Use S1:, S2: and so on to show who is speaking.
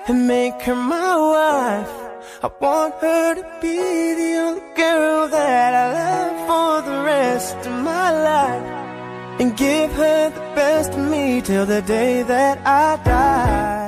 S1: and make her my wife. I want her to be the only girl that I love for the rest of my life, and give her the best of me till the day that I die.